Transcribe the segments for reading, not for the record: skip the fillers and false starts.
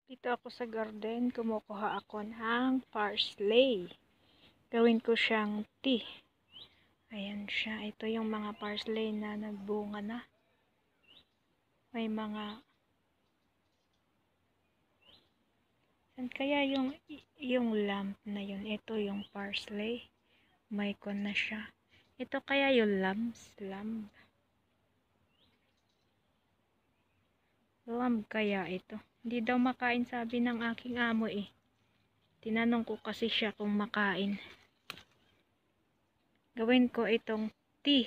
Dito ako sa garden, kumukuha ako ng parsley. Gawin ko siyang tea. Ayan siya. Ito yung mga parsley na nagbunga na. May mga... Saan kaya yung lamp na yun? Ito yung parsley. May kon na siya. Ito kaya yung lamb. Lamb kaya ito. Hindi daw makain, sabi ng aking amo eh. Tinanong ko kasi siya kung makain. Gawin ko itong tea.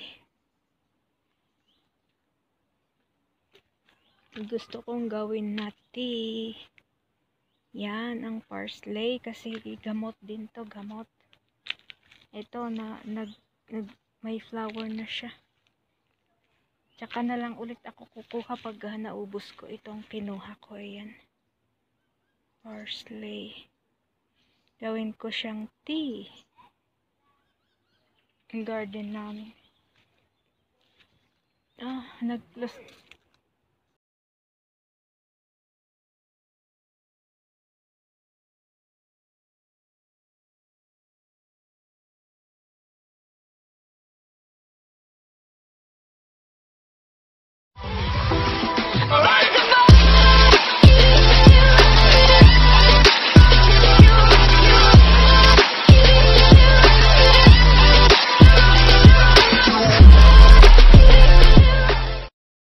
Gusto kong gawin na tea. Yan ang parsley kasi gamot din to, gamot. Ito na may flower na siya. Tsaka na lang ulit ako kukuha pag naubos ko itong kinuha ko. Ayan. Parsley. Gawin ko siyang tea. Ang garden namin.